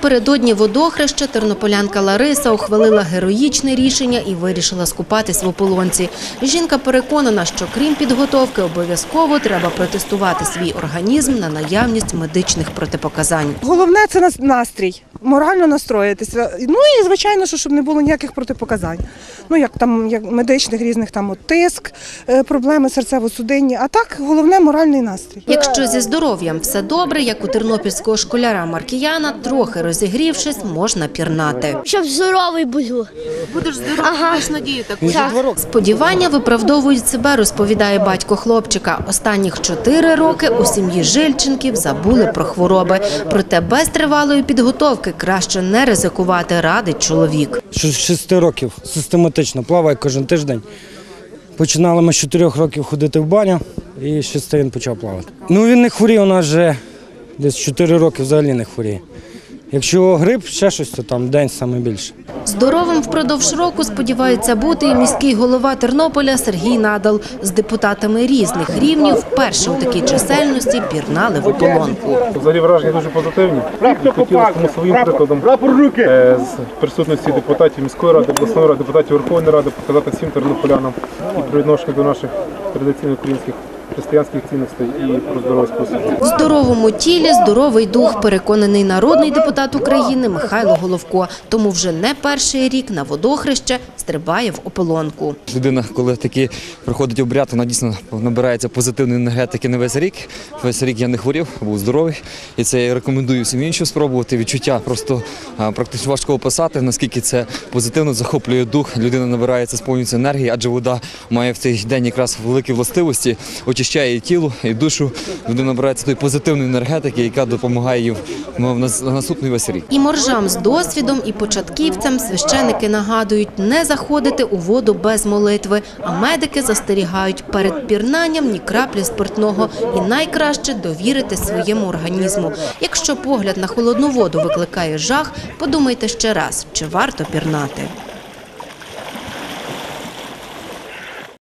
Напередодні водохреща тернополянка Лариса ухвалила героїчне рішення і вирішила скупатись в ополонці. Жінка переконана, що крім підготовки обов'язково треба протестувати свій організм на наявність медичних протипоказань. Головне – це настрій, морально настроїтися. Ну і, звичайно, щоб не було ніяких протипоказань. Ну, як медичних різних, тиск, проблеми серцево-судинні, а так головне – моральний настрій. Якщо зі здоров'ям все добре, як у тернопільського школяра Маркіяна, трохи розігрівшись, можна пірнати. Щоб здоровий був. Будеш здоровий, маєш надію таку. Сподівання виправдовують себе, розповідає батько хлопчика. Останніх 4 роки у сім'ї Жильченків забули про хвороби. Проте без тривалої підготовки краще не ризикувати, радить чоловік. З 6 років систематично плаваю кожен тиждень. Починали ми з 4 років ходити в баню і з 6 він почав плавати. Ну він не хворіє, у нас вже десь 4 роки взагалі не хворіє. Якщо грип, ще щось, то там день саме більше. Здоровим впродовж року сподівається бути і міський голова Тернополя Сергій Надал. З депутатами різних рівнів вперше у такій чисельності пірнали в ополонку. Взагалі враження дуже позитивні. Хотілося тому своїм прикладом з присутності депутатів міської ради, обласної ради, депутатів Верховної Ради показати всім тернополянам і про відношення до наших традиційних українських християнських цінностей і про здоровий спосіб. В здоровому тілі здоровий дух, переконаний народний депутат України Михайло Головко. Тому вже не перший рік на водохреще стрибає в ополонку. Людина, коли таки проходить обряд, вона дійсно набирається позитивної енергетики на весь рік. Весь рік я не хворів, був здоровий. І це я рекомендую всім іншим спробувати. Відчуття просто практично важко описати, наскільки це позитивно захоплює дух. Людина набирається, сповнюється енергії, адже вода має в цей день якраз великі властивості, очищає і тіло, і душу. Людина набирається тої позитивної енергетики, яка допомагає їй на наступний весь рік. І моржам з досвідом, і початківцям священики нагадують не заходити у воду без молитви, а медики застерігають перед пірнанням ні краплі спиртного і найкраще довірити своєму організму. Якщо погляд на холодну воду викликає жах, подумайте ще раз, чи варто пірнати.